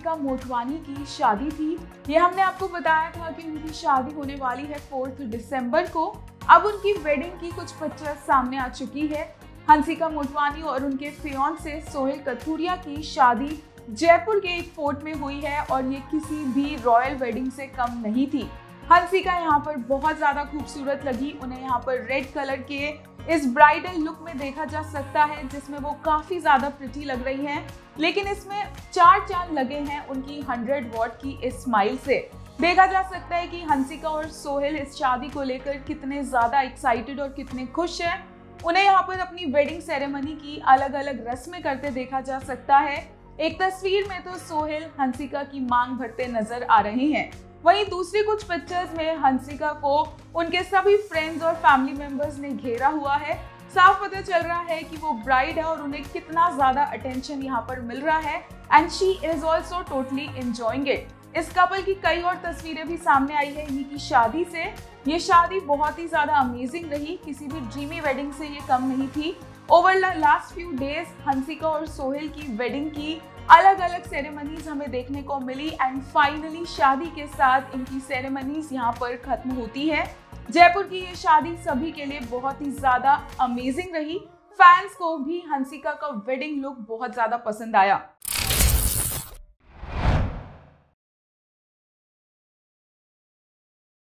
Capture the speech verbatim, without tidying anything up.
हंसिका मोटवानी की शादी थी। ये हमने आपको बताया था कि उनकी शादी होने वाली है फोर्थ दिसंबर को। अब उनकी वेडिंग की कुछ पिक्चर्स सामने आ चुकी है। हंसिका मोटवानी और उनके फियांसे सोहेल कथूरिया की शादी जयपुर के एक फोर्ट में हुई है और ये किसी भी रॉयल वेडिंग से कम नहीं थी। हंसिका यहाँ पर बहुत ज्यादा खूबसूरत लगी। उन्हें यहाँ पर रेड कलर के इस ब्राइडल लुक में देखा जा सकता है, जिसमें वो काफी ज्यादा प्रिटी लग रही हैं। लेकिन इसमें चार चांद लगे हैं उनकी हंड्रेड वॉट की इस स्माइल से। देखा जा सकता है कि हंसिका और सोहेल इस शादी को लेकर कितने ज्यादा एक्साइटेड और कितने खुश हैं। उन्हें यहाँ पर अपनी वेडिंग सेरेमनी की अलग अलग रस्में करते देखा जा सकता है। एक तस्वीर में तो सोहेल हंसिका की मांग भरते नजर आ रहे हैं। वहीं दूसरी कुछ पिक्चर्स में हंसिका को उनके सभी फ्रेंड्स और फैमिली मेंबर्स ने घेरा हुआ है। साफ पता चल रहा है कि वो ब्राइड है और उन्हें कितना ज्यादा अटेंशन यहाँ पर मिल रहा है and she is also totally enjoying it. इस कपल की कई और तस्वीरें भी सामने आई है इन्हीं की शादी से। ये शादी बहुत ही ज्यादा अमेजिंग रही, किसी भी ड्रीमी वेडिंग से ये कम नहीं थी। Over the last few days Hansika और सोहेल की वेडिंग की अलग अलग सेरेमनीज हमें देखने को मिली एंड फाइनली शादी के साथ इनकी सेरेमनीज यहाँ पर खत्म होती है। जयपुर की ये शादी सभी के लिए बहुत ही ज्यादा अमेजिंग रही। फैंस को भी हंसिका का वेडिंग लुक बहुत ज्यादा पसंद आया।